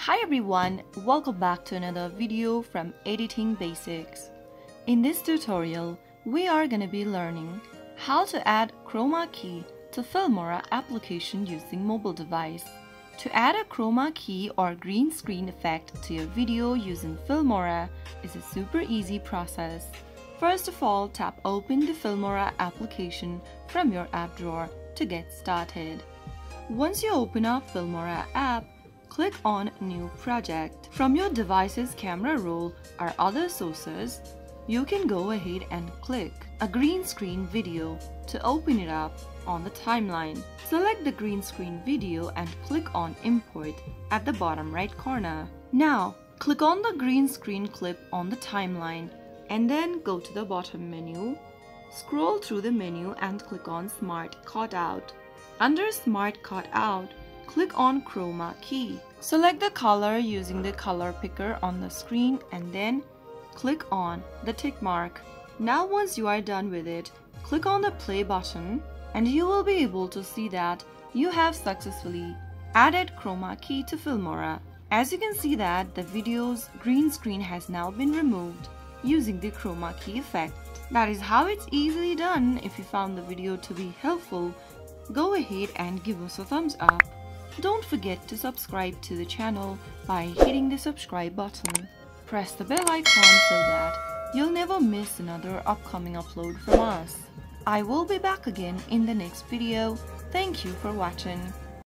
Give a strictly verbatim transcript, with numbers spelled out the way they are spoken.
Hi everyone, welcome back to another video from Editing Basics. In this tutorial, we are going to be learning how to add chroma key to Filmora application using mobile device. To add a chroma key or green screen effect to your video using Filmora is a super easy process. First of all, tap open the Filmora application from your app drawer to get started. Once you open up Filmora app, click on New Project. From your device's camera roll or other sources, you can go ahead and click a green screen video to open it up on the timeline. Select the green screen video and click on Import at the bottom right corner. Now, click on the green screen clip on the timeline and then go to the bottom menu. Scroll through the menu and click on Smart Cutout. Under Smart Cutout, click on Chroma Key. Select the color using the color picker on the screen and then click on the tick mark. Now once you are done with it, click on the play button and you will be able to see that you have successfully added chroma key to Filmora. As you can see that the video's green screen has now been removed using the chroma key effect. That is how it's easily done. If you found the video to be helpful, go ahead and give us a thumbs up. Don't forget to subscribe to the channel by hitting the subscribe button. Press the bell icon so that you'll never miss another upcoming upload from us. I will be back again in the next video. Thank you for watching.